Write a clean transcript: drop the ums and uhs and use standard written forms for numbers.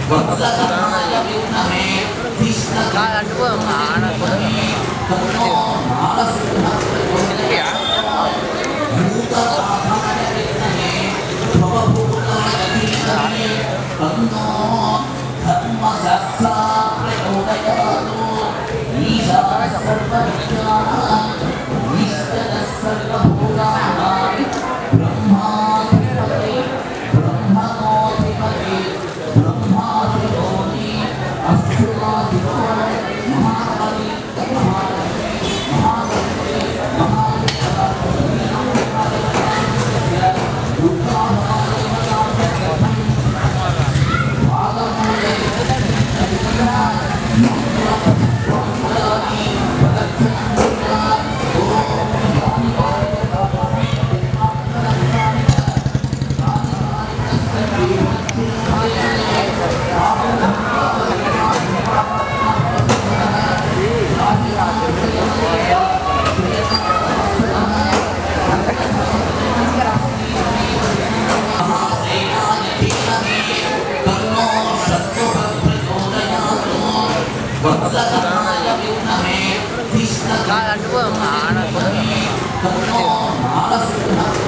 वत्सकनाय विद्महे कृष्णकाय धीमहि तन्नो नारसिंहः प्रचोदयात् भूतनाथाय विद्महे भवभूताय धीमहि तन्नो धर्मशस्त्रः प्रचोदयात् ईशानः सर्वविद्यानां ईश्वरः सर्वभूतानां ब्रह्माधिपतिः ब्रह्मणोऽधिपतिः ब्रह्माधिपति अष्टुराधिपति महाबली महागणपति महागणपति वत्सकनाय विद्महे कृष्णकाय धीमहि तन्नो नारसिंहः